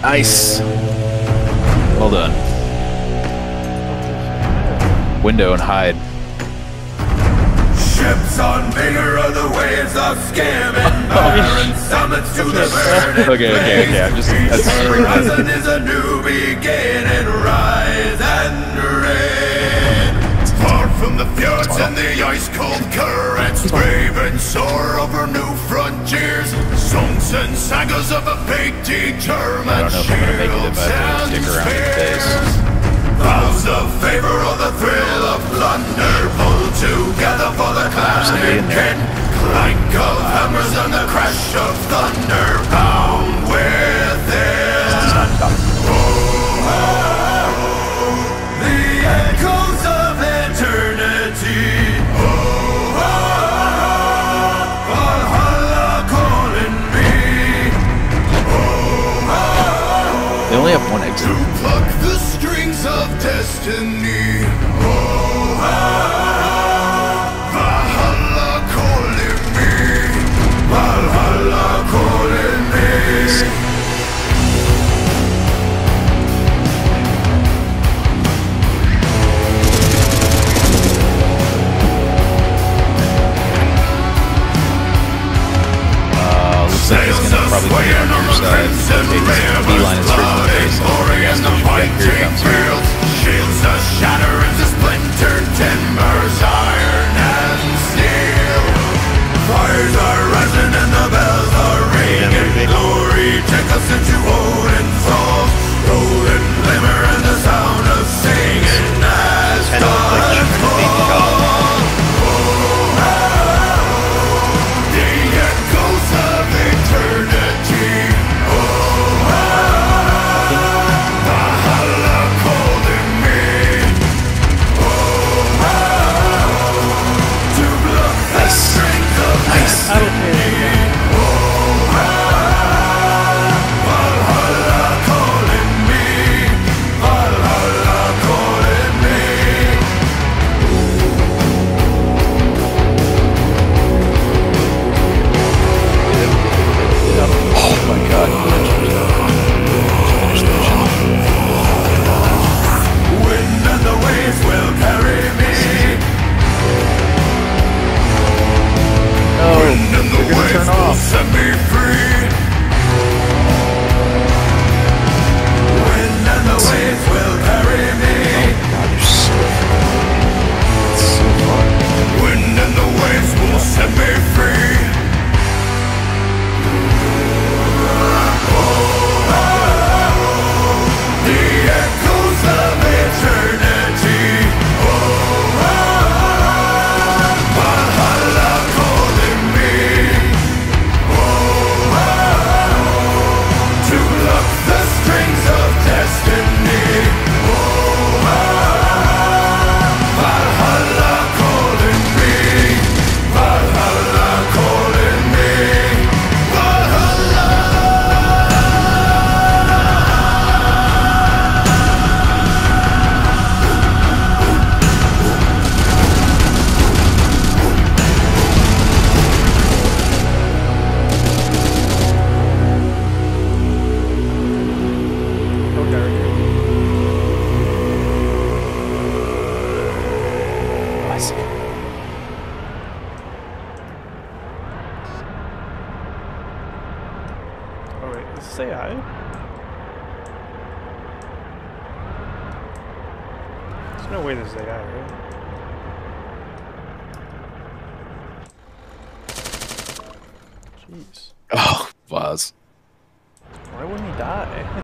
Nice. Well done. Window and hide. Ships on bigger of the waves of scamming, barren summits to the burning Okay. I'm just. Each horizon is a new beginning. Rise and reign. Far from the fjords and the ice-cold currents, brave and soar over new frontiers. Songs and sagas of a fate determined. I don't know if I'm gonna make it if I have to stick around with this. Vows of favor or the thrill of plunder, pull together for the clan and kin. Clank of hammers and the crash of thunder, bound within. The echoes of eternity. Valhalla calling me. They only have one exit. To pluck the strings of destiny. Valhalla calling me. Valhalla calling me. Looks like he's gonna probably come on your side. Okay, beeline is straight to the face. Here it comes. Shields a shatter into splintered timbers, iron and steel. Fires are rising and the bells are ringing. Glory take us into Odin's halls. Golden glimmer and the sound of singing as stars fall. The echoes of eternity. Valhalla calling me. To block the strength of destiny. Valhalla calling me. Valhalla calling me. Oh my god. Finish the mission. Wind and the waves will carry me. Wind and the waves will set me free. Wind and the waves will carry me. God, you're so far. It's so far. Wind and the waves will set me free. The echoes of eternity. Valhalla calling me. To pluck the strings of destiny. Valhalla calling me. Valhalla calling me. Valhalla. I see. Oh wait, let's say hi. There's no way this is AI, right? Jeez. Oh, Vaz. Why wouldn't he die?